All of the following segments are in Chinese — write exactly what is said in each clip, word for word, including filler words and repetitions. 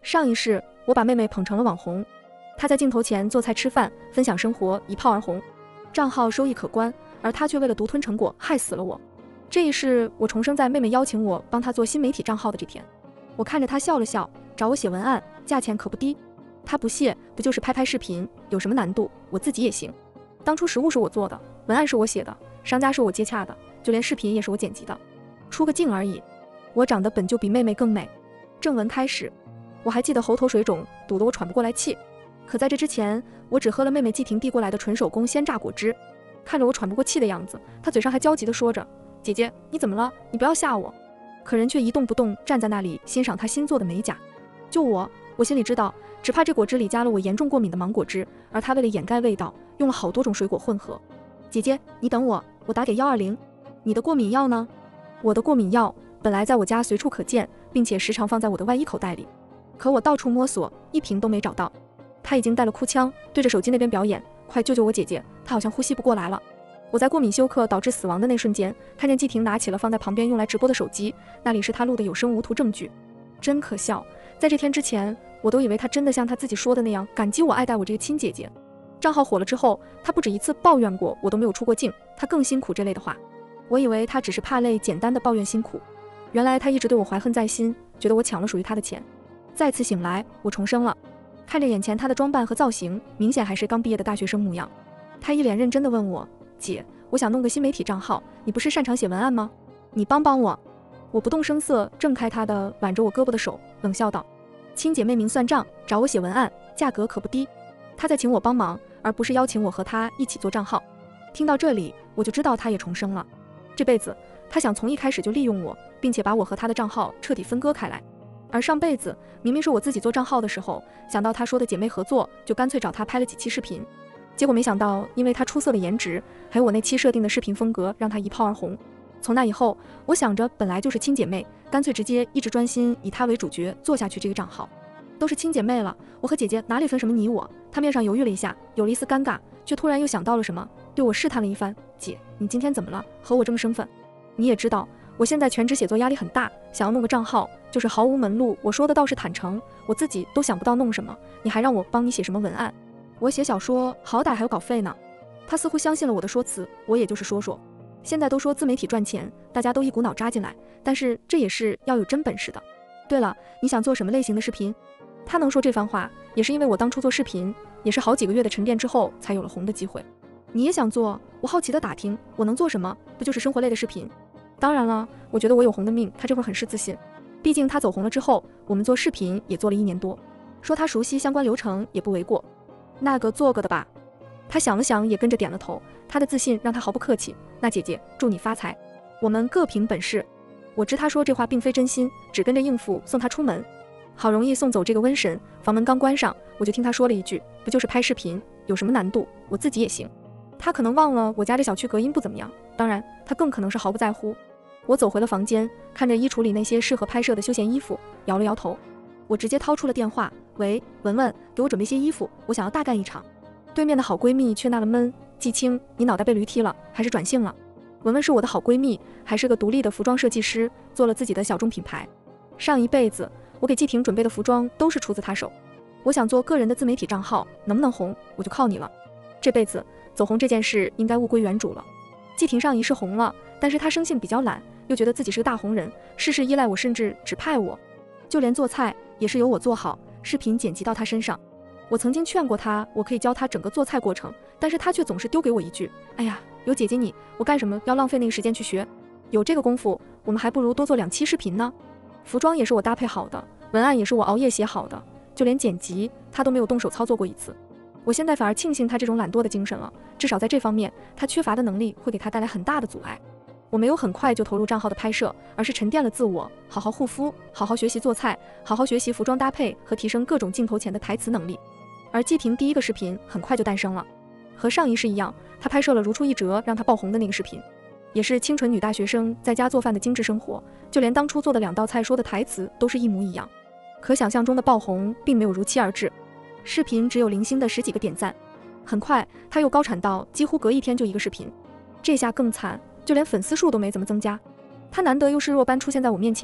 上一世，我把妹妹捧成了网红，她在镜头前做菜吃饭，分享生活，一炮而红，账号收益可观，而她却为了独吞成果，害死了我。这一世，我重生在妹妹邀请我帮她做新媒体账号的这天。我看着她笑了笑，找我写文案，价钱可不低。她不屑，不就是拍拍视频，有什么难度？我自己也行。当初实物是我做的，文案是我写的，商家是我接洽的，就连视频也是我剪辑的，出个镜而已。我长得本就比妹妹更美。正文开始，我还记得喉头水肿，堵得我喘不过来气。可在这之前，我只喝了妹妹季婷递过来的纯手工鲜榨果汁。看着我喘不过气的样子，她嘴上还焦急地说着：“姐姐，你怎么了？你不要吓我。”可人却一动不动站在那里欣赏她新做的美甲。就我，我心里知道，只怕这果汁里加了我严重过敏的芒果汁，而她为了掩盖味道，用了好多种水果混合。姐姐，你等我，我打给一二零。你的过敏药呢？我的过敏药本来在我家随处可见，并且时常放在我的外衣口袋里，可我到处摸索，一瓶都没找到。他已经带了哭腔，对着手机那边表演：“快救救我姐姐，她好像呼吸不过来了。”我在过敏休克导致死亡的那瞬间，看见季婷拿起了放在旁边用来直播的手机，那里是她录的有声无图证据。真可笑，在这天之前，我都以为她真的像她自己说的那样感激我爱戴我这个亲姐姐。账号火了之后，她不止一次抱怨过我都没有出过镜，她更辛苦这类的话。我以为她只是怕累，简单的抱怨辛苦，原来她一直对我怀恨在心，觉得我抢了属于她的钱。再次醒来，我重生了。看着眼前她的装扮和造型，明显还是刚毕业的大学生模样。她一脸认真地问我：“姐，我想弄个新媒体账号，你不是擅长写文案吗？你帮帮我。”我不动声色挣开她的挽着我胳膊的手，冷笑道：“亲姐妹明算账，找我写文案，价格可不低。”她在请我帮忙，而不是邀请我和她一起做账号。听到这里，我就知道她也重生了。这辈子，她想从一开始就利用我，并且把我和她的账号彻底分割开来。而上辈子，明明是我自己做账号的时候，想到她说的姐妹合作，就干脆找她拍了几期视频。结果没想到，因为她出色的颜值，还有我那期设定的视频风格，让她一炮而红。从那以后，我想着本来就是亲姐妹，干脆直接一直专心以她为主角做下去这个账号。都是亲姐妹了，我和姐姐哪里分什么你我？她面上犹豫了一下，有了一丝尴尬，却突然又想到了什么，对我试探了一番：“姐，你今天怎么了？和我这么生分？你也知道，我现在全职写作压力很大，想要弄个账号，就是毫无门路。我说的倒是坦诚，我自己都想不到弄什么，你还让我帮你写什么文案？我写小说好歹还有稿费呢。”她似乎相信了我的说辞，我也就是说说。现在都说自媒体赚钱，大家都一股脑扎进来，但是这也是要有真本事的。对了，你想做什么类型的视频？她能说这番话，也是因为我当初做视频，也是好几个月的沉淀之后才有了红的机会。你也想做？我好奇的打听，我能做什么？不就是生活类的视频？当然了，我觉得我有红的命。她这会儿很是自信，毕竟她走红了之后，我们做视频也做了一年多，说她熟悉相关流程也不为过。那个做个的吧。她想了想，也跟着点了头。她的自信让她毫不客气。那姐姐，祝你发财，我们各凭本事。我知她说这话并非真心，只跟着应付送她出门。好容易送走这个瘟神，房门刚关上，我就听她说了一句：“不就是拍视频，有什么难度？我自己也行。”她可能忘了我家这小区隔音不怎么样，当然，她更可能是毫不在乎。我走回了房间，看着衣橱里那些适合拍摄的休闲衣服，摇了摇头。我直接掏出了电话：“喂，文文，给我准备些衣服，我想要大干一场。”对面的好闺蜜却纳了闷：“季青，你脑袋被驴踢了，还是转性了？”文文是我的好闺蜜，还是个独立的服装设计师，做了自己的小众品牌。上一辈子，我给季婷准备的服装都是出自她手。我想做个人的自媒体账号，能不能红，我就靠你了。这辈子走红这件事应该物归原主了。季婷上一世红了，但是她生性比较懒，又觉得自己是个大红人，事事依赖我，甚至指派我。就连做菜也是由我做好，视频剪辑到她身上。我曾经劝过她，我可以教她整个做菜过程，但是她却总是丢给我一句：“哎呀，有姐姐你，我干什么要浪费那个时间去学？有这个功夫，我们还不如多做两期视频呢。”服装也是我搭配好的，文案也是我熬夜写好的，就连剪辑她都没有动手操作过一次。我现在反而庆幸她这种懒惰的精神了，至少在这方面，她缺乏的能力会给她带来很大的阻碍。我没有很快就投入账号的拍摄，而是沉淀了自我，好好护肤，好好学习做菜，好好学习服装搭配和提升各种镜头前的台词能力。而季婷第一个视频很快就诞生了，和上一世一样，她拍摄了如出一辙让她爆红的那个视频，也是清纯女大学生在家做饭的精致生活，就连当初做的两道菜说的台词都是一模一样。可想象中的爆红并没有如期而至，视频只有零星的十几个点赞。很快她又高产到几乎隔一天就一个视频，这下更惨，就连粉丝数都没怎么增加。她难得又是若般出现在我面前，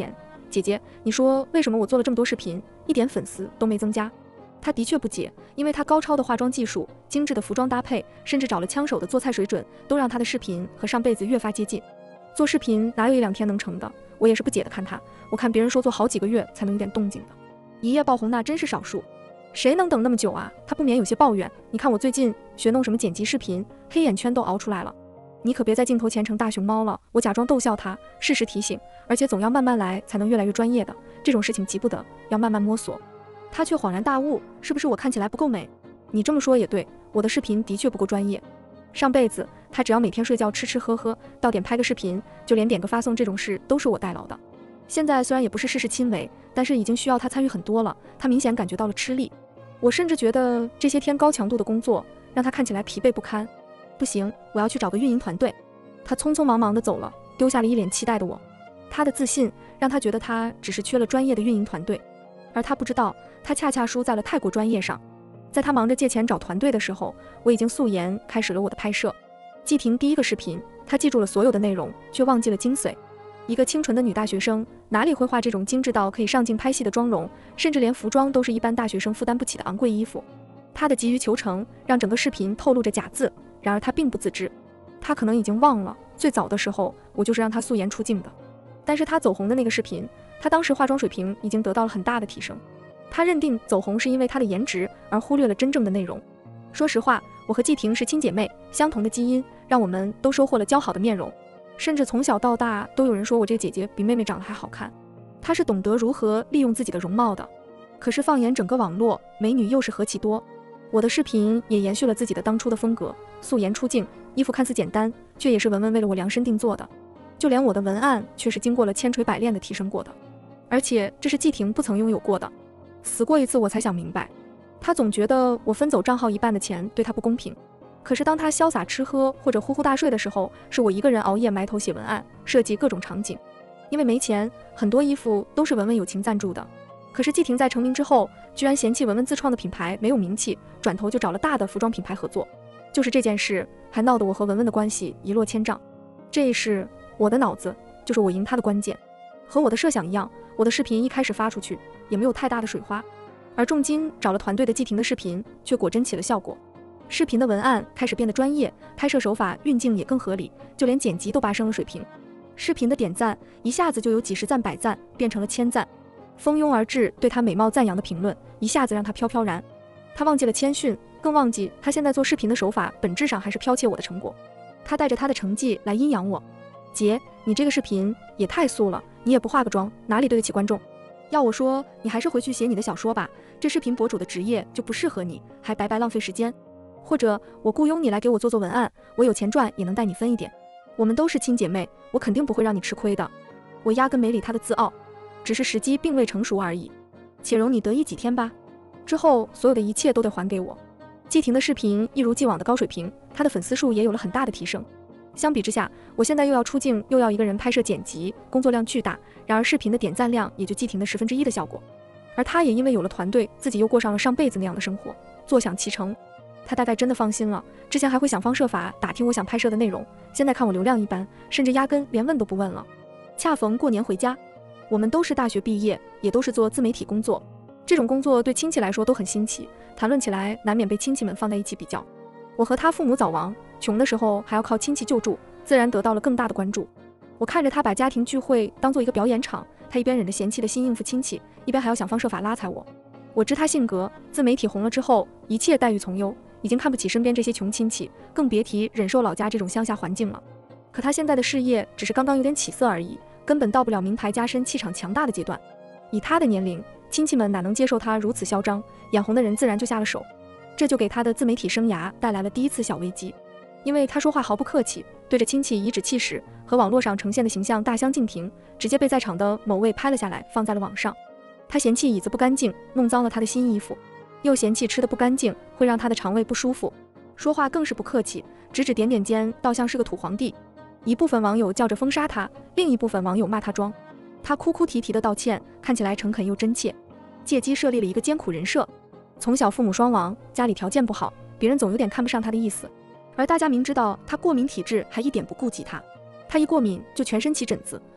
姐姐，你说为什么我做了这么多视频，一点粉丝都没增加？他的确不解，因为他高超的化妆技术、精致的服装搭配，甚至找了枪手的做菜水准，都让他的视频和上辈子越发接近。做视频哪有一两天能成的？我也是不解的看他，我看别人说做好几个月才能有点动静的，一夜爆红那真是少数，谁能等那么久啊？他不免有些抱怨，你看我最近学弄什么剪辑视频，黑眼圈都熬出来了。你可别在镜头前成大熊猫了。我假装逗笑他，适时提醒，而且总要慢慢来，才能越来越专业的。这种事情急不得，要慢慢摸索。他却恍然大悟，是不是我看起来不够美？你这么说也对，我的视频的确不够专业。上辈子他只要每天睡觉吃吃喝喝，到点拍个视频，就连点个发送这种事都是我代劳的。现在虽然也不是事事亲为，但是已经需要他参与很多了，他明显感觉到了吃力。我甚至觉得这些天高强度的工作让他看起来疲惫不堪。不行，我要去找个运营团队。他匆匆忙忙地走了，丢下了一脸期待的我。他的自信让他觉得他只是缺了专业的运营团队，而他不知道，他恰恰输在了太过专业上。在他忙着借钱找团队的时候，我已经素颜开始了我的拍摄。季婷第一个视频，他记住了所有的内容，却忘记了精髓。一个清纯的女大学生，哪里会画这种精致到可以上镜拍戏的妆容，甚至连服装都是一般大学生负担不起的昂贵衣服。她的急于求成，让整个视频透露着假字，然而她并不自知。她可能已经忘了，最早的时候我就是让她素颜出镜的。但是她走红的那个视频，她当时化妆水平已经得到了很大的提升。她认定走红是因为她的颜值，而忽略了真正的内容。说实话，我和季婷是亲姐妹，相同的基因让我们都收获了姣好的面容，甚至从小到大都有人说我这个姐姐比妹妹长得还好看。她是懂得如何利用自己的容貌的。可是放眼整个网络，美女又是何其多。我的视频也延续了自己的当初的风格，素颜出镜，衣服看似简单，却也是文文为了我量身定做的。就连我的文案却是经过了千锤百炼的提升过的，而且这是季婷不曾拥有过的。死过一次我才想明白，她总觉得我分走账号一半的钱对她不公平。可是当她潇洒吃喝或者呼呼大睡的时候，是我一个人熬夜埋头写文案，设计各种场景。因为没钱，很多衣服都是文文友情赞助的。可是季婷在成名之后，居然嫌弃文文自创的品牌没有名气，转头就找了大的服装品牌合作。就是这件事，还闹得我和文文的关系一落千丈。这一事，我的脑子就是我赢他的关键。和我的设想一样，我的视频一开始发出去也没有太大的水花，而重金找了团队的季婷的视频却果真起了效果。视频的文案开始变得专业，拍摄手法运镜也更合理，就连剪辑都拔升了水平。视频的点赞一下子就有几十赞百赞变成了千赞，蜂拥而至对她美貌赞扬的评论一下子让她飘飘然。她忘记了谦逊，更忘记她现在做视频的手法本质上还是剽窃我的成果。她带着她的成绩来阴阳我，姐，你这个视频也太素了，你也不化个妆，哪里对得起观众？要我说，你还是回去写你的小说吧，这视频博主的职业就不适合你，还白白浪费时间。或者我雇佣你来给我做做文案，我有钱赚也能带你分一点。我们都是亲姐妹，我肯定不会让你吃亏的。我压根没理他的自傲，只是时机并未成熟而已，且容你得意几天吧。之后所有的一切都得还给我。季婷的视频一如既往的高水平，她的粉丝数也有了很大的提升。相比之下，我现在又要出镜，又要一个人拍摄剪辑，工作量巨大，然而视频的点赞量也就季婷的十分之一的效果。而她也因为有了团队，自己又过上了上辈子那样的生活，坐享其成。她大概真的放心了，之前还会想方设法打听我想拍摄的内容，现在看我流量一般，甚至压根连问都不问了。恰逢过年回家，我们都是大学毕业，也都是做自媒体工作，这种工作对亲戚来说都很新奇，谈论起来难免被亲戚们放在一起比较。我和他父母早亡，穷的时候还要靠亲戚救助，自然得到了更大的关注。我看着他把家庭聚会当做一个表演场，他一边忍着嫌弃的心应付亲戚，一边还要想方设法拉踩我。我知他性格，自媒体红了之后，一切待遇从优，已经看不起身边这些穷亲戚，更别提忍受老家这种乡下环境了。可他现在的事业只是刚刚有点起色而已，根本到不了名牌加身气场强大的阶段。以他的年龄，亲戚们哪能接受他如此嚣张，眼红的人自然就下了手。这就给他的自媒体生涯带来了第一次小危机，因为他说话毫不客气，对着亲戚颐指气使，和网络上呈现的形象大相径庭，直接被在场的某位拍了下来放在了网上。他嫌弃椅子不干净，弄脏了他的新衣服，又嫌弃吃的不干净，会让他的肠胃不舒服，说话更是不客气，指指点点间倒像是个土皇帝。一部分网友叫着封杀他，另一部分网友骂他装。他哭哭啼啼的道歉，看起来诚恳又真切，借机设立了一个艰苦人设。从小父母双亡，家里条件不好，别人总有点看不上他的意思。而大家明知道他过敏体质，还一点不顾及他。他一过敏就全身起疹子，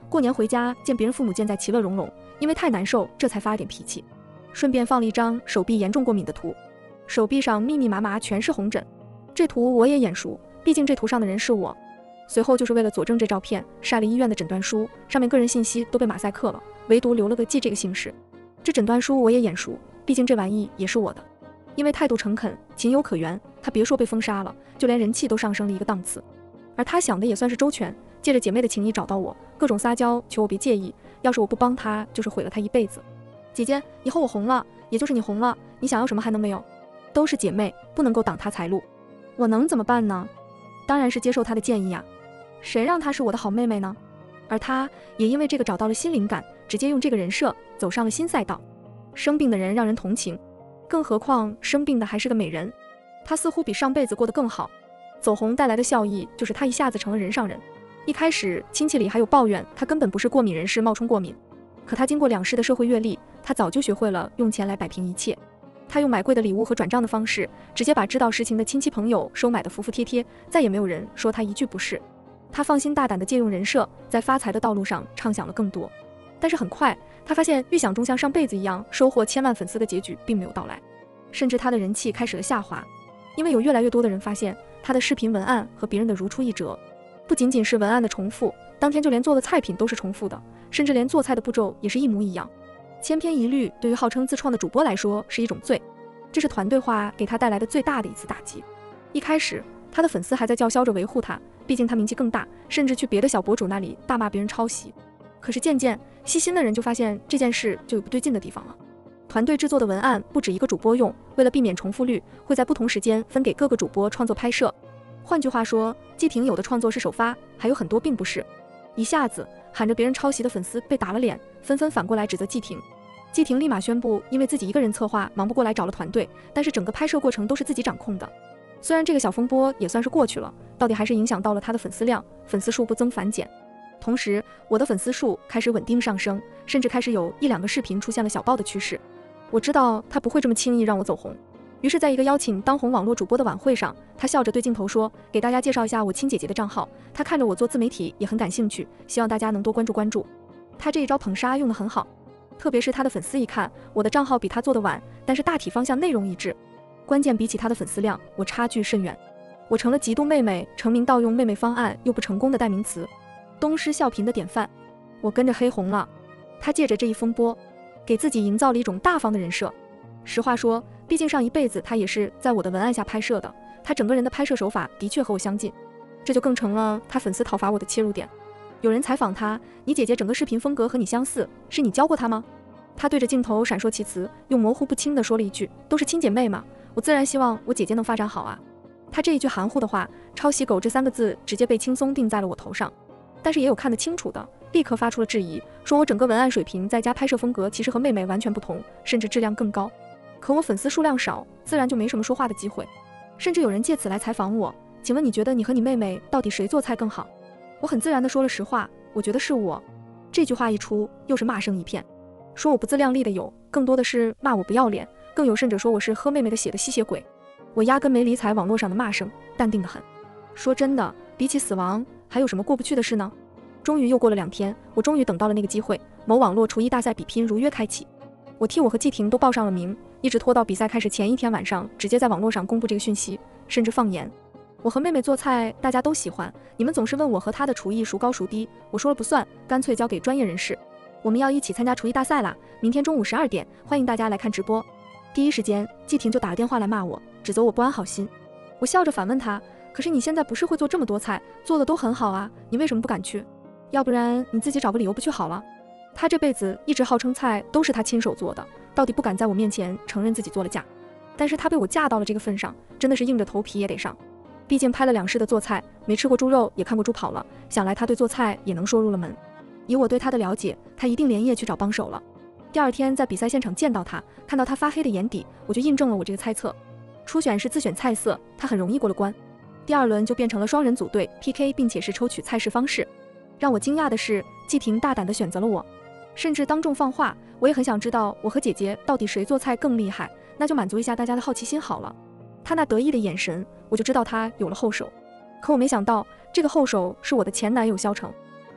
过年回家见别人父母健在其乐融融，因为太难受，这才发了点脾气。顺便放了一张手臂严重过敏的图，手臂上密密麻麻全是红疹。这图我也眼熟，毕竟这图上的人是我。随后就是为了佐证这照片，晒了医院的诊断书，上面个人信息都被马赛克了，唯独留了个季这个姓氏。这诊断书我也眼熟，毕竟这玩意也是我的。因为态度诚恳，情有可原，他别说被封杀了，就连人气都上升了一个档次。而他想的也算是周全，借着姐妹的情谊找到我，各种撒娇，求我别介意，要是我不帮他，就是毁了他一辈子。姐姐，以后我红了，也就是你红了，你想要什么还能没有？都是姐妹，不能够挡她财路。我能怎么办呢？当然是接受她的建议啊，谁让她是我的好妹妹呢？而她也因为这个找到了新灵感，直接用这个人设走上了新赛道。生病的人让人同情，更何况生病的还是个美人，她似乎比上辈子过得更好。走红带来的效益就是她一下子成了人上人。一开始亲戚里还有抱怨她根本不是过敏人士冒充过敏，可她经过两世的社会阅历，她早就学会了用钱来摆平一切。她用买贵的礼物和转账的方式，直接把知道实情的亲戚朋友收买的服服帖帖，再也没有人说她一句不是。她放心大胆地借用人设，在发财的道路上畅想了更多。但是很快，她发现预想中像上辈子一样收获千万粉丝的结局并没有到来，甚至她的人气开始了下滑，因为有越来越多的人发现她的视频文案和别人的如出一辙，不仅仅是文案的重复，当天就连做的菜品都是重复的，甚至连做菜的步骤也是一模一样。千篇一律对于号称自创的主播来说是一种罪，这是团队化给他带来的最大的一次打击。一开始他的粉丝还在叫嚣着维护他，毕竟他名气更大，甚至去别的小博主那里大骂别人抄袭。可是渐渐细心的人就发现这件事就有不对劲的地方了。团队制作的文案不止一个主播用，为了避免重复率，会在不同时间分给各个主播创作拍摄。换句话说，季婷有的创作是首发，还有很多并不是。一下子喊着别人抄袭的粉丝被打了脸，纷纷反过来指责季婷。季婷立马宣布，因为自己一个人策划忙不过来找了团队，但是整个拍摄过程都是自己掌控的。虽然这个小风波也算是过去了，到底还是影响到了他的粉丝量，粉丝数不增反减。同时我的粉丝数开始稳定上升，甚至开始有一两个视频出现了小爆的趋势。我知道他不会这么轻易让我走红，于是在一个邀请当红网络主播的晚会上，他笑着对镜头说，给大家介绍一下我亲姐姐的账号，他看着我做自媒体也很感兴趣，希望大家能多关注关注。他这一招捧杀用得很好，特别是他的粉丝一看我的账号比他做的晚，但是大体方向内容一致，关键比起他的粉丝量，我差距甚远。我成了嫉妒妹妹成名盗用妹妹方案又不成功的代名词，东施效颦的典范。我跟着黑红了。他借着这一风波，给自己营造了一种大方的人设。实话说，毕竟上一辈子他也是在我的文案下拍摄的，他整个人的拍摄手法的确和我相近，这就更成了他粉丝讨伐我的切入点。有人采访他，你姐姐整个视频风格和你相似，是你教过她吗？他对着镜头闪烁其词，用模糊不清的说了一句，都是亲姐妹嘛，我自然希望我姐姐能发展好啊。他这一句含糊的话，抄袭狗这三个字直接被轻松定在了我头上。但是也有看得清楚的，立刻发出了质疑，说我整个文案水平再加拍摄风格其实和妹妹完全不同，甚至质量更高。可我粉丝数量少，自然就没什么说话的机会。甚至有人借此来采访我，请问你觉得你和你妹妹到底谁做菜更好？我很自然地说了实话，我觉得是我。这句话一出，又是骂声一片，说我不自量力的有，更多的是骂我不要脸，更有甚者说我是喝妹妹的血的吸血鬼。我压根没理睬网络上的骂声，淡定得很。说真的，比起死亡，还有什么过不去的事呢？终于又过了两天，我终于等到了那个机会，某网络厨艺大赛比拼如约开启。我替我和季婷都报上了名，一直拖到比赛开始前一天晚上，直接在网络上公布这个讯息，甚至放言，我和妹妹做菜大家都喜欢，你们总是问我和她的厨艺孰高孰低，我说了不算，干脆交给专业人士。我们要一起参加厨艺大赛啦，明天中午十二点，欢迎大家来看直播。第一时间，季婷就打了电话来骂我，指责我不安好心。我笑着反问她，可是你现在不是会做这么多菜，做的都很好啊，你为什么不敢去？要不然你自己找个理由不去好了。她这辈子一直号称菜都是她亲手做的，到底不敢在我面前承认自己做了假。但是她被我架到了这个份上，真的是硬着头皮也得上。毕竟拍了两世的做菜，没吃过猪肉也看过猪跑了，想来她对做菜也能说入了门。以我对她的了解，她一定连夜去找帮手了。第二天在比赛现场见到她，看到她发黑的眼底，我就印证了我这个猜测。初选是自选菜色，她很容易过了关。第二轮就变成了双人组队 P K， 并且是抽取菜式方式。让我惊讶的是，季婷大胆地选择了我，甚至当众放话，我也很想知道我和姐姐到底谁做菜更厉害，那就满足一下大家的好奇心好了。她那得意的眼神，我就知道她有了后手。可我没想到，这个后手是我的前男友肖成。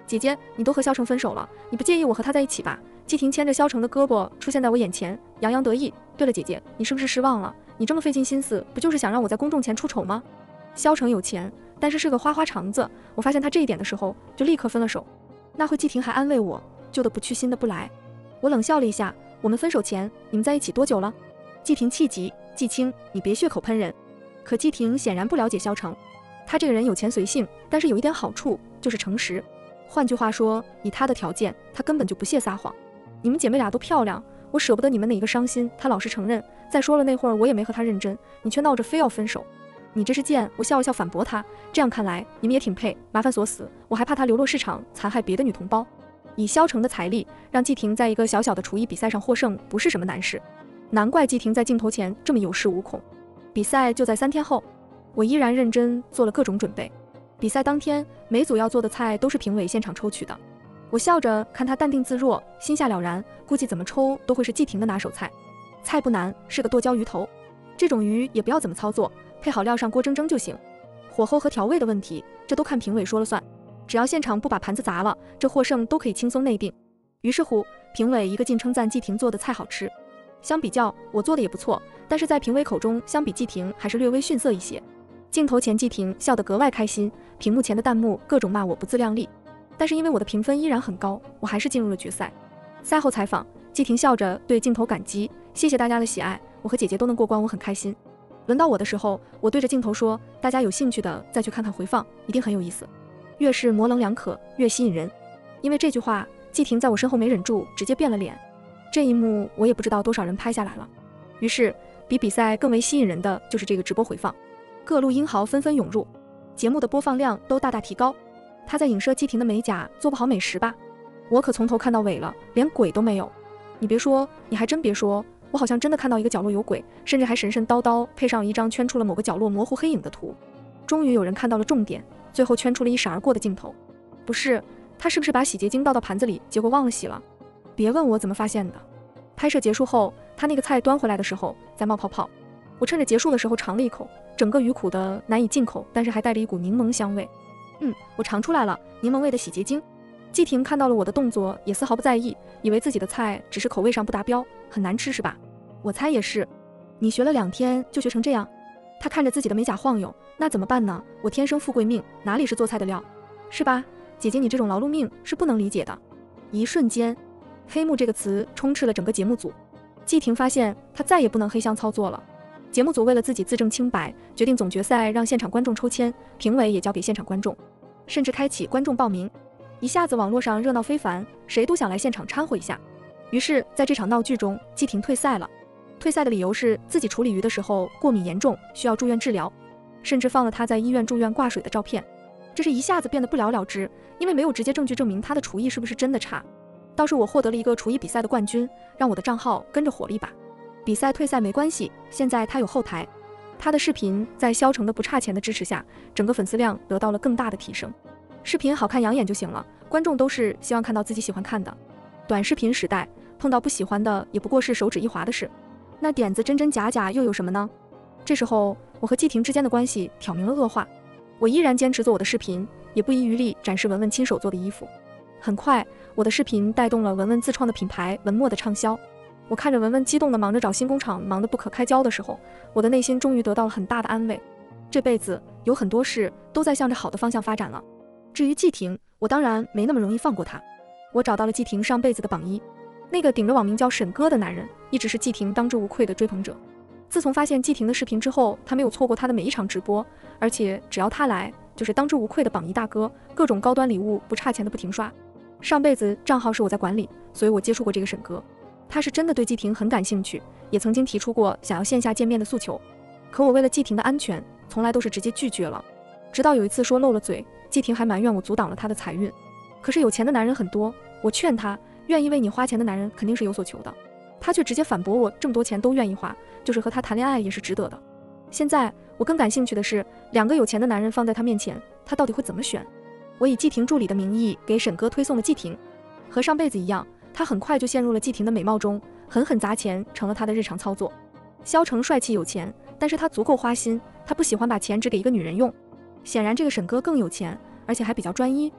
姐姐，你都和萧成分手了，你不介意我和他在一起吧？季婷牵着萧成的胳膊出现在我眼前，洋洋得意。对了，姐姐，你是不是失望了？你这么费尽心思，不就是想让我在公众前出丑吗？萧成有钱，但是是个花花肠子，我发现他这一点的时候，就立刻分了手。那会季婷还安慰我，旧的不去，新的不来。我冷笑了一下，我们分手前，你们在一起多久了？季婷气急，季青，你别血口喷人。可季婷显然不了解萧成，他这个人有钱随性，但是有一点好处，就是诚实。换句话说，以他的条件，他根本就不屑撒谎。你们姐妹俩都漂亮，我舍不得你们哪一个伤心，他老实承认。再说了，那会儿我也没和他认真，你却闹着非要分手。你这是贱！我笑了笑反驳他。这样看来，你们也挺配，麻烦锁死，我还怕他流落市场，残害别的女同胞。以萧成的财力，让季婷在一个小小的厨艺比赛上获胜，不是什么难事。难怪季婷在镜头前这么有恃无恐。比赛就在三天后，我依然认真做了各种准备。比赛当天，每组要做的菜都是评委现场抽取的。我笑着看他淡定自若，心下了然，估计怎么抽都会是季婷的拿手菜。菜不难，是个剁椒鱼头。这种鱼也不要怎么操作，配好料上锅蒸蒸就行。火候和调味的问题，这都看评委说了算。只要现场不把盘子砸了，这获胜都可以轻松内定。于是乎，评委一个劲称赞季婷做的菜好吃。相比较，我做的也不错，但是在评委口中，相比季婷还是略微逊色一些。镜头前季婷笑得格外开心，屏幕前的弹幕各种骂我不自量力。但是因为我的评分依然很高，我还是进入了决赛。赛后采访，季婷笑着对镜头感激，谢谢大家的喜爱，我和姐姐都能过关，我很开心。轮到我的时候，我对着镜头说，大家有兴趣的再去看看回放，一定很有意思。越是模棱两可，越吸引人。因为这句话，季婷在我身后没忍住，直接变了脸。这一幕我也不知道多少人拍下来了。于是比比赛更为吸引人的就是这个直播回放，各路英豪纷纷涌入，节目的播放量都大大提高。他在影射季婷的美甲做不好美食吧？我可从头看到尾了，连鬼都没有。你别说，你还真别说，我好像真的看到一个角落有鬼，甚至还神神叨叨配上一张圈出了某个角落模糊黑影的图。终于有人看到了重点，最后圈出了一闪而过的镜头。不是，他是不是把洗洁精倒到盘子里，结果忘了洗了？别问我怎么发现的。拍摄结束后，他那个菜端回来的时候在冒泡泡，我趁着结束的时候尝了一口，整个鱼苦的难以进口，但是还带了一股柠檬香味。嗯，我尝出来了，柠檬味的洗洁精。季婷看到了我的动作，也丝毫不在意，以为自己的菜只是口味上不达标，很难吃是吧？我猜也是。你学了两天就学成这样？他看着自己的美甲晃悠，那怎么办呢？我天生富贵命，哪里是做菜的料，是吧？姐姐，你这种劳碌命是不能理解的。一瞬间，黑幕这个词充斥了整个节目组。季婷发现她再也不能黑箱操作了。节目组为了自己自证清白，决定总决赛让现场观众抽签，评委也交给现场观众，甚至开启观众报名。一下子网络上热闹非凡，谁都想来现场掺和一下。于是在这场闹剧中，季婷退赛了。退赛的理由是自己处理鱼的时候过敏严重，需要住院治疗，甚至放了她在医院住院挂水的照片。这是一下子变得不了了之，因为没有直接证据证明她的厨艺是不是真的差。倒是我获得了一个厨艺比赛的冠军，让我的账号跟着火了一把。比赛退赛没关系，现在他有后台，他的视频在萧成的不差钱的支持下，整个粉丝量得到了更大的提升。视频好看养眼就行了，观众都是希望看到自己喜欢看的。短视频时代，碰到不喜欢的也不过是手指一滑的事，那点子真真假假又有什么呢？这时候我和季婷之间的关系挑明了恶化，我依然坚持做我的视频，也不遗余力展示文文亲手做的衣服。很快，我的视频带动了文文自创的品牌文墨的畅销。我看着文文激动地忙着找新工厂，忙得不可开交的时候，我的内心终于得到了很大的安慰。这辈子有很多事都在向着好的方向发展了。至于季婷，我当然没那么容易放过她。我找到了季婷上辈子的榜一，那个顶着网名叫沈哥的男人，一直是季婷当之无愧的追捧者。自从发现季婷的视频之后，他没有错过他的每一场直播，而且只要他来，就是当之无愧的榜一大哥，各种高端礼物不差钱的不停刷。上辈子账号是我在管理，所以我接触过这个沈哥。他是真的对季婷很感兴趣，也曾经提出过想要线下见面的诉求，可我为了季婷的安全，从来都是直接拒绝了。直到有一次说漏了嘴，季婷还埋怨我阻挡了她的财运。可是有钱的男人很多，我劝他，愿意为你花钱的男人肯定是有所求的。他却直接反驳我，这么多钱都愿意花，就是和他谈恋爱也是值得的。现在我更感兴趣的是，两个有钱的男人放在他面前，他到底会怎么选？我以季婷助理的名义给沈哥推送了季婷，和上辈子一样，他很快就陷入了季婷的美貌中，狠狠砸钱成了他的日常操作。萧成帅气有钱，但是他足够花心，他不喜欢把钱只给一个女人用。显然这个沈哥更有钱，而且还比较专一。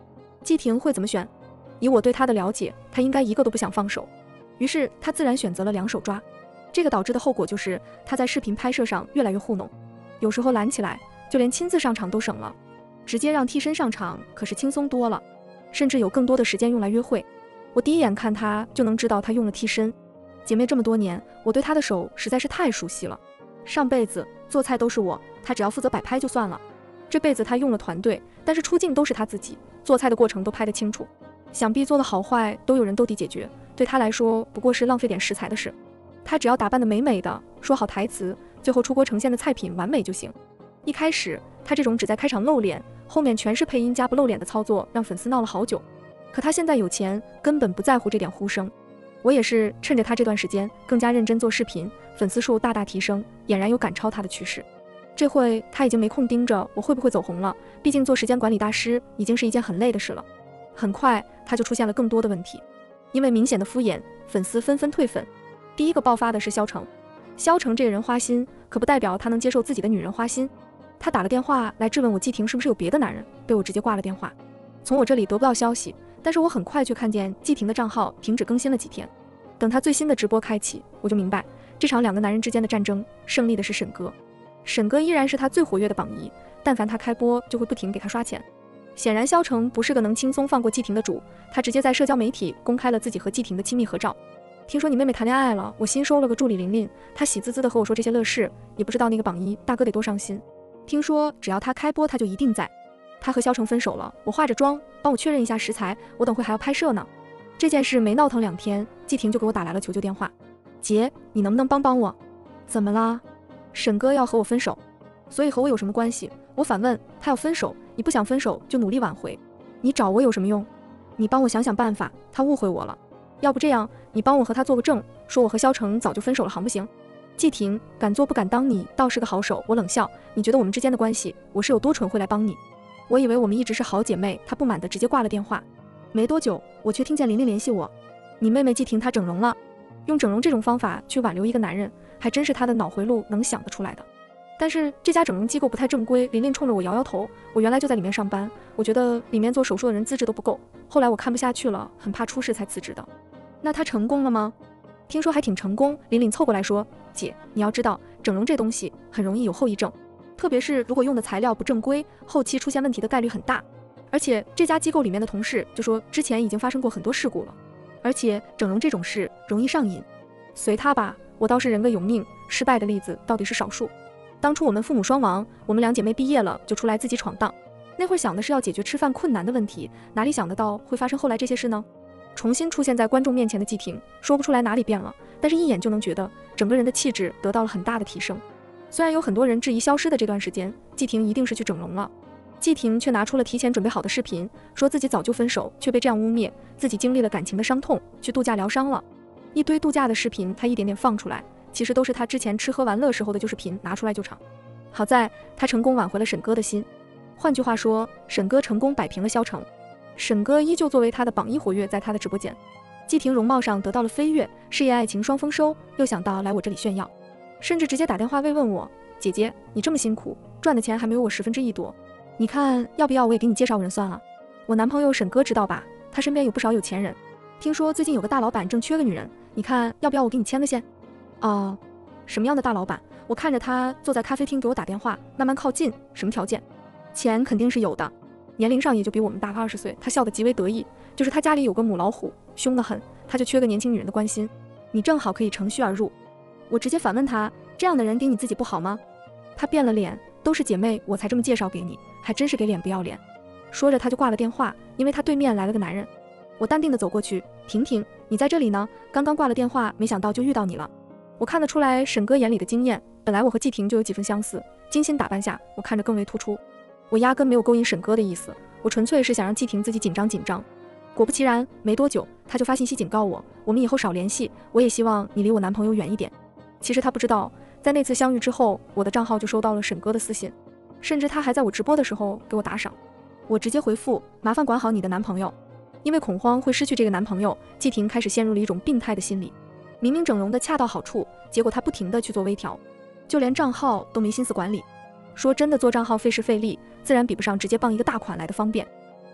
季婷会怎么选？以我对她的了解，她应该一个都不想放手。于是她自然选择了两手抓。这个导致的后果就是她在视频拍摄上越来越糊弄，有时候懒起来就连亲自上场都省了，直接让替身上场可是轻松多了，甚至有更多的时间用来约会。我第一眼看她就能知道她用了替身。姐妹这么多年，我对她的手实在是太熟悉了。上辈子做菜都是我，她只要负责摆拍就算了。这辈子她用了团队，但是出镜都是她自己，做菜的过程都拍得清楚，想必做的好坏都有人斗地解决，对她来说不过是浪费点食材的事。她只要打扮得美美的，说好台词，最后出锅呈现的菜品完美就行。一开始她这种只在开场露脸，后面全是配音加不露脸的操作，让粉丝闹了好久。可她现在有钱，根本不在乎这点呼声。我也是趁着她这段时间更加认真做视频，粉丝数大大提升，俨然有赶超她的趋势。这会她已经没空盯着我会不会走红了，毕竟做时间管理大师已经是一件很累的事了。很快她就出现了更多的问题，因为明显的敷衍，粉丝纷纷退粉。第一个爆发的是肖成。肖成这个人花心，可不代表他能接受自己的女人花心。他打了电话来质问我季婷是不是有别的男人，被我直接挂了电话。从我这里得不到消息，但是我很快却看见季婷的账号停止更新了几天。等他最新的直播开启，我就明白这场两个男人之间的战争，胜利的是沈哥。沈哥依然是他最活跃的榜一，但凡他开播就会不停给他刷钱。显然肖成不是个能轻松放过季婷的主，他直接在社交媒体公开了自己和季婷的亲密合照。听说你妹妹谈恋爱了，我新收了个助理琳琳，她喜滋滋的和我说这些乐事，也不知道那个榜一大哥得多伤心。听说只要他开播他就一定在。他和肖成分手了，我化着妆帮我确认一下食材，我等会还要拍摄呢。这件事没闹腾两天，季婷就给我打来了求救电话。姐，你能不能帮帮我？怎么啦？沈哥要和我分手，所以和我有什么关系？我反问。他要分手，你不想分手就努力挽回，你找我有什么用？你帮我想想办法，他误会我了。要不这样，你帮我和他做个证，说我和肖成早就分手了，行不行？季婷，敢做不敢当，你倒是个好手。我冷笑，你觉得我们之间的关系，我是有多蠢会来帮你？我以为我们一直是好姐妹。她不满的直接挂了电话。没多久，我却听见琳琳联系我，你妹妹季婷她整容了。用整容这种方法去挽留一个男人，还真是她的脑回路能想得出来的。但是这家整容机构不太正规，琳琳冲着我摇摇头。我原来就在里面上班，我觉得里面做手术的人资质都不够，后来我看不下去了，很怕出事才辞职的。那她成功了吗？听说还挺成功。琳琳凑过来说，姐，你要知道整容这东西很容易有后遗症，特别是如果用的材料不正规，后期出现问题的概率很大。而且这家机构里面的同事就说之前已经发生过很多事故了，而且整容这种事容易上瘾。随他吧，我倒是人各有命，失败的例子到底是少数。当初我们父母双亡，我们两姐妹毕业了就出来自己闯荡，那会儿想的是要解决吃饭困难的问题，哪里想得到会发生后来这些事呢？重新出现在观众面前的季婷，说不出来哪里变了，但是一眼就能觉得整个人的气质得到了很大的提升。虽然有很多人质疑消失的这段时间，季婷一定是去整容了，季婷却拿出了提前准备好的视频，说自己早就分手，却被这样污蔑，自己经历了感情的伤痛，去度假疗伤了。一堆度假的视频，她一点点放出来，其实都是她之前吃喝玩乐时候的旧视频，拿出来就场。好在她成功挽回了沈哥的心，换句话说，沈哥成功摆平了肖成。沈哥依旧作为他的榜一活跃在他的直播间。季婷容貌上得到了飞跃，事业爱情双丰收，又想到来我这里炫耀，甚至直接打电话慰问我，姐姐你这么辛苦，赚的钱还没有我十分之一多，你看要不要我也给你介绍个人算了。我男朋友沈哥知道吧，他身边有不少有钱人，听说最近有个大老板正缺个女人，你看要不要我给你牵个线？哦，什么样的大老板？我看着他坐在咖啡厅给我打电话，慢慢靠近，什么条件？钱肯定是有的，年龄上也就比我们大个二十岁。他笑得极为得意，就是他家里有个母老虎，凶得很，他就缺个年轻女人的关心，你正好可以乘虚而入。我直接反问他，这样的人给你自己不好吗？他变了脸，都是姐妹我才这么介绍给你，还真是给脸不要脸。说着他就挂了电话，因为他对面来了个男人。我淡定地走过去，婷婷你在这里呢，刚刚挂了电话，没想到就遇到你了。我看得出来沈哥眼里的惊艳，本来我和季婷就有几分相似，精心打扮下我看着更为突出。我压根没有勾引沈哥的意思，我纯粹是想让季婷自己紧张紧张。果不其然，没多久他就发信息警告我，我们以后少联系，我也希望你离我男朋友远一点。其实他不知道，在那次相遇之后，我的账号就收到了沈哥的私信，甚至他还在我直播的时候给我打赏。我直接回复，麻烦管好你的男朋友。因为恐慌会失去这个男朋友，季婷开始陷入了一种病态的心理。明明整容的恰到好处，结果她不停地去做微调，就连账号都没心思管理。说真的，做账号费时费力，自然比不上直接傍一个大款来的方便。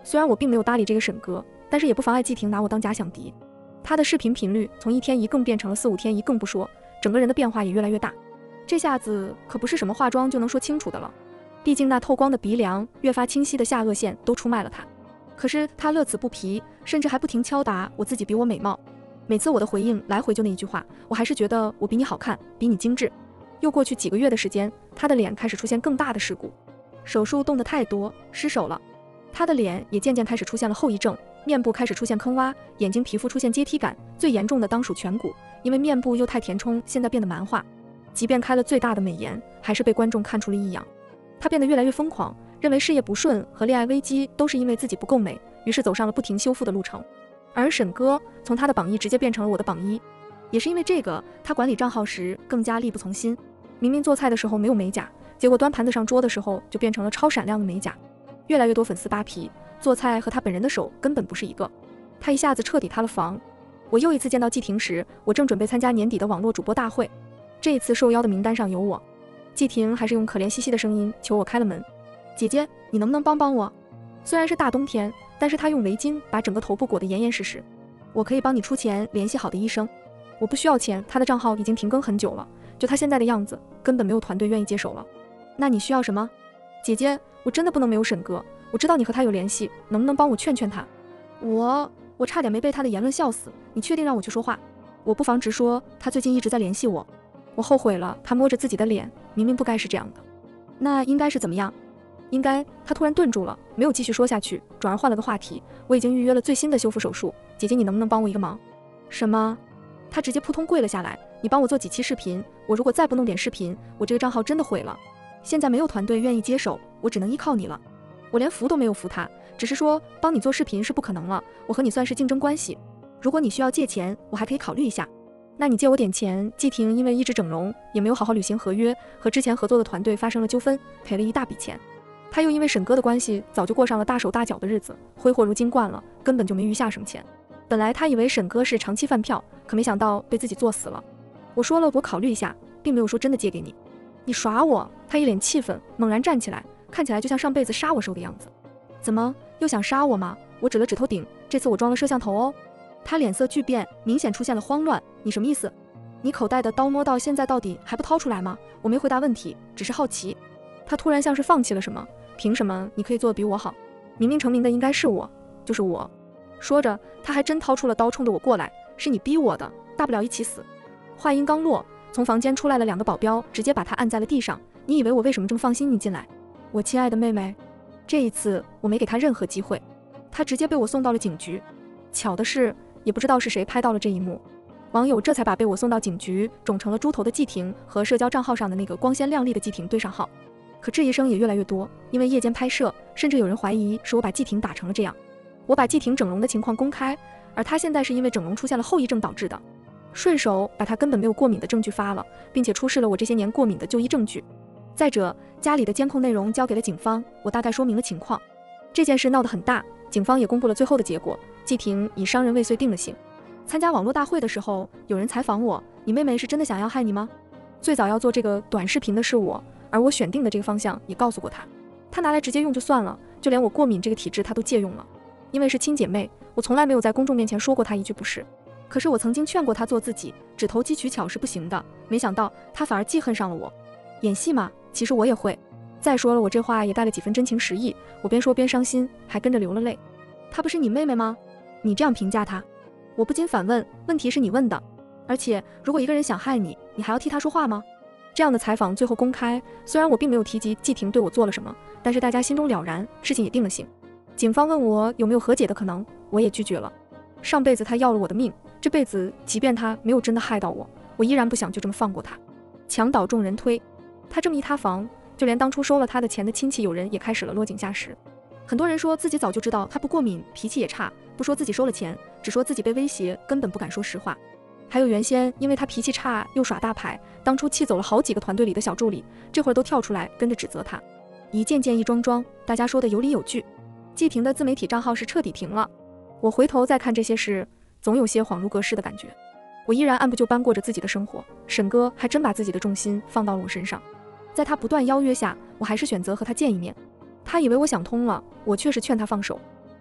虽然我并没有搭理这个沈哥，但是也不妨碍季婷拿我当假想敌。他的视频频率从一天一更变成了四五天一更不说，整个人的变化也越来越大。这下子可不是什么化妆就能说清楚的了，毕竟那透光的鼻梁、越发清晰的下颚线都出卖了他。可是他乐此不疲，甚至还不停敲打我自己比我美貌。每次我的回应来回就那一句话，我还是觉得我比你好看，比你精致。又过去几个月的时间，他的脸开始出现更大的事故，手术动得太多，失手了。他的脸也渐渐开始出现了后遗症，面部开始出现坑洼，眼睛皮肤出现阶梯感，最严重的当属颧骨，因为面部又太填充，现在变得蛮化。即便开了最大的美颜，还是被观众看出了异样。他变得越来越疯狂，认为事业不顺和恋爱危机都是因为自己不够美，于是走上了不停修复的路程。而沈哥从他的榜一直接变成了我的榜一，也是因为这个，他管理账号时更加力不从心。明明做菜的时候没有美甲，结果端盘子上桌的时候就变成了超闪亮的美甲。越来越多粉丝扒皮，做菜和他本人的手根本不是一个。他一下子彻底塌了房。我又一次见到季婷时，我正准备参加年底的网络主播大会，这一次受邀的名单上有我。季婷还是用可怜兮兮的声音求我开了门，姐姐，你能不能帮帮我？虽然是大冬天，但是她用围巾把整个头部裹得严严实实。我可以帮你出钱联系好的医生。我不需要钱，他的账号已经停更很久了，就他现在的样子，根本没有团队愿意接手了。那你需要什么？姐姐，我真的不能没有沈哥，我知道你和他有联系，能不能帮我劝劝他？我我差点没被他的言论笑死，你确定让我去说话？我不妨直说，他最近一直在联系我。我后悔了，他摸着自己的脸，明明不该是这样的。那应该是怎么样？应该……他突然顿住了，没有继续说下去，转而换了个话题。我已经预约了最新的修复手术，姐姐你能不能帮我一个忙？什么？他直接扑通跪了下来，你帮我做几期视频，我如果再不弄点视频，我这个账号真的毁了。现在没有团队愿意接手，我只能依靠你了。我连扶都没有扶他，只是说帮你做视频是不可能了，我和你算是竞争关系。如果你需要借钱，我还可以考虑一下。那你借我点钱。季婷因为一直整容，也没有好好履行合约，和之前合作的团队发生了纠纷，赔了一大笔钱。他又因为沈哥的关系，早就过上了大手大脚的日子，挥霍如金惯了，根本就没余下什么钱。本来他以为沈哥是长期饭票，可没想到被自己做死了。我说了我考虑一下，并没有说真的借给你。你耍我？他一脸气愤，猛然站起来，看起来就像上辈子杀我时候的样子。怎么又想杀我吗？我指了指头顶，这次我装了摄像头哦。他脸色巨变，明显出现了慌乱。你什么意思？你口袋的刀摸到现在到底还不掏出来吗？我没回答问题，只是好奇。他突然像是放弃了什么，凭什么你可以做得比我好？明明成名的应该是我，就是我。说着，他还真掏出了刀，冲着我过来。是你逼我的，大不了一起死。话音刚落，从房间出来了两个保镖，直接把他按在了地上。你以为我为什么这么放心你进来？我亲爱的妹妹，这一次我没给他任何机会，他直接被我送到了警局。巧的是，也不知道是谁拍到了这一幕，网友这才把被我送到警局肿成了猪头的季婷和社交账号上的那个光鲜亮丽的季婷对上号。可质疑声也越来越多，因为夜间拍摄，甚至有人怀疑是我把季婷打成了这样。我把季婷整容的情况公开，而她现在是因为整容出现了后遗症导致的，顺手把她根本没有过敏的证据发了，并且出示了我这些年过敏的就医证据。再者，家里的监控内容交给了警方，我大概说明了情况。这件事闹得很大，警方也公布了最后的结果，季婷以伤人未遂定了性。参加网络大会的时候，有人采访我，你妹妹是真的想要害你吗？最早要做这个短视频的是我，而我选定的这个方向也告诉过她，她拿来直接用就算了，就连我过敏这个体质她都借用了。因为是亲姐妹，我从来没有在公众面前说过她一句不是。可是我曾经劝过她做自己，只投机取巧是不行的，没想到她反而记恨上了我。演戏嘛，其实我也会。再说了，我这话也带了几分真情实意，我边说边伤心，还跟着流了泪。她不是你妹妹吗？你这样评价她？我不禁反问，问题是你问的，而且如果一个人想害你，你还要替他说话吗？这样的采访最后公开，虽然我并没有提及季婷对我做了什么，但是大家心中了然，事情也定了性。警方问我有没有和解的可能，我也拒绝了。上辈子他要了我的命，这辈子即便他没有真的害到我，我依然不想就这么放过他。墙倒众人推，他这么一塌房，就连当初收了他的钱的亲戚友人也开始了落井下石。很多人说自己早就知道他不过敏，脾气也差，不说自己收了钱，只说自己被威胁，根本不敢说实话。还有原先因为他脾气差又耍大牌，当初气走了好几个团队里的小助理，这会儿都跳出来跟着指责他。一件件一桩桩，大家说的有理有据。季婷的自媒体账号是彻底停了。我回头再看这些事，总有些恍如隔世的感觉。我依然按部就班过着自己的生活，沈哥还真把自己的重心放到了我身上。在他不断邀约下，我还是选择和他见一面。他以为我想通了，我却是劝他放手。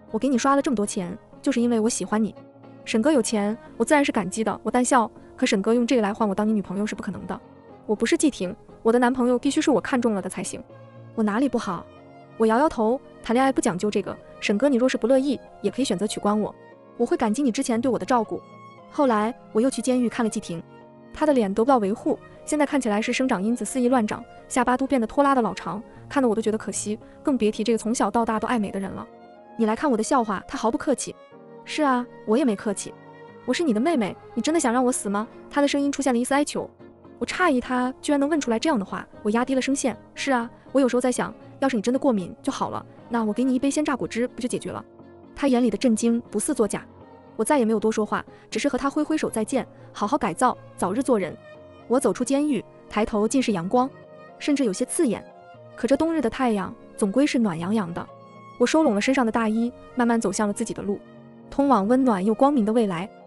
我给你刷了这么多钱，就是因为我喜欢你。沈哥有钱，我自然是感激的。我淡笑，可沈哥用这个来换我当你女朋友是不可能的。我不是季婷，我的男朋友必须是我看中了的才行。我哪里不好？我摇摇头，谈恋爱不讲究这个。沈哥，你若是不乐意，也可以选择取关我，我会感激你之前对我的照顾。后来我又去监狱看了季婷，她的脸得不到维护，现在看起来是生长因子肆意乱长，下巴都变得拖拉的老长，看得我都觉得可惜，更别提这个从小到大都爱美的人了。你来看我的笑话，他毫不客气。是啊，我也没客气。我是你的妹妹，你真的想让我死吗？他的声音出现了一丝哀求。我诧异他居然能问出来这样的话，我压低了声线。是啊，我有时候在想，要是你真的过敏就好了，那我给你一杯鲜榨果汁不就解决了？他眼里的震惊不似作假。我再也没有多说话，只是和他挥挥手再见，好好改造，早日做人。我走出监狱，抬头尽是阳光，甚至有些刺眼。可这冬日的太阳总归是暖洋洋的。我收拢了身上的大衣，慢慢走向了自己的路，通往温暖又光明的未来。